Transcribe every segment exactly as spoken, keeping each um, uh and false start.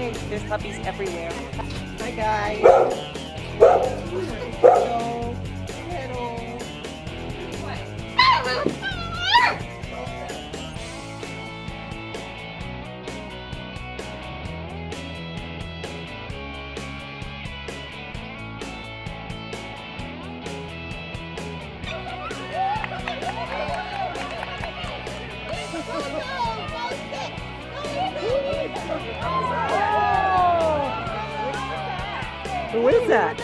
okay. There's puppies everywhere. Hi guys. Hello. Hello. Who is that?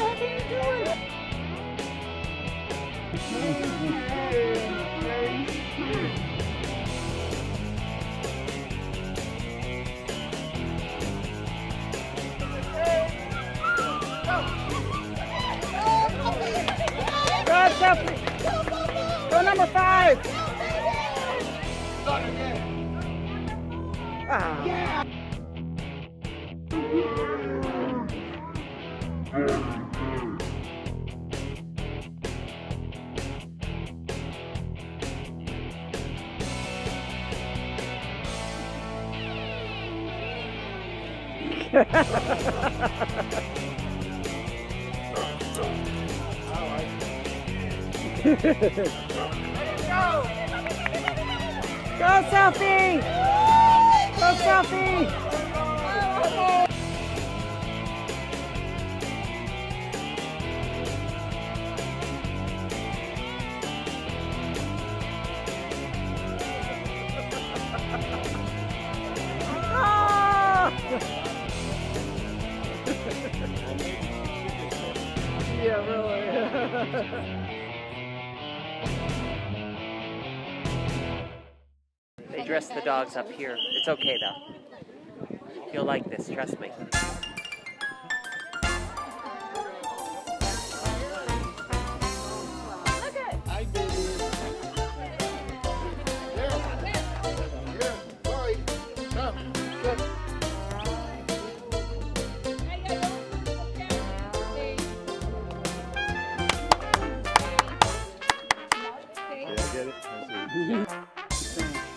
Go, Sophie! Go number five! Ah. Yeah. Go, Sophie! Go, Sophie! Yeah, really. They dress the dogs up here. It's okay though. You'll like this, trust me. Get it?